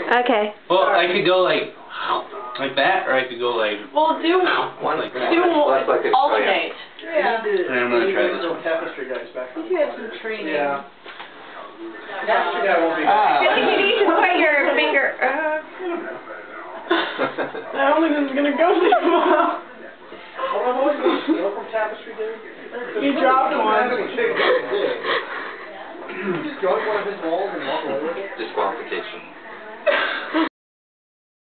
Okay. Well, I could go like that, or I could go like. Well, do like that. alternate. Yeah. I'm gonna try this one. Tapestry guys back. I think you have some training. Yeah. Tapestry guy won't be. I feel like you need to put your finger. I don't think this is gonna go too well. From Tapestry, dude. You dropped one. Just drug one of his walls and walk away. Disqualification.